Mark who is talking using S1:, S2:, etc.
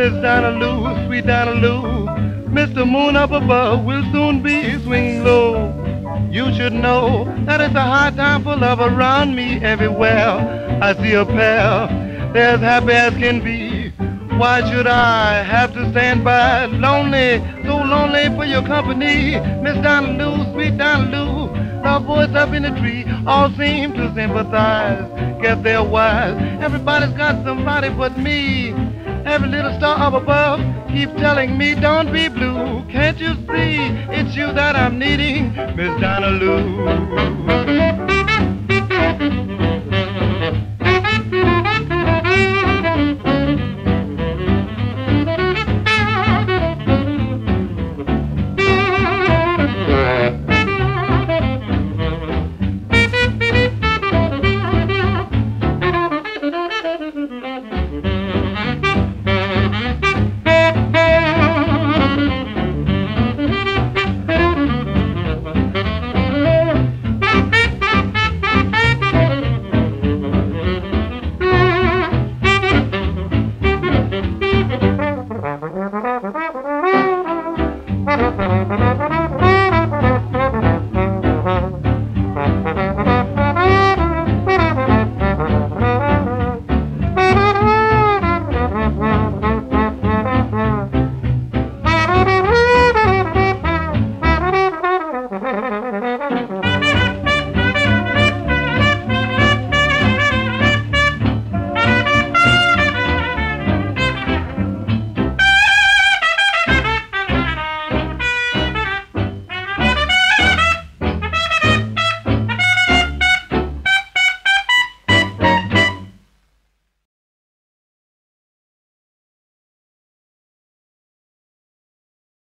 S1: Miss Dinah Lou, sweet Dinah Lou, Mr. Moon up above will soon be swinging low. You should know that it's a high time for love around me everywhere. I see a pair, they're as happy as can be. Why should I have to stand by lonely, so lonely for your company? Miss Dinah Lou, sweet Dinah Lou, the voice up in the tree, all seem to sympathize. Guess they're wise, everybody's got somebody but me. Every little star up above keeps telling me don't be blue. Can't you see it's you that I'm needing, Miss Dinah Lou?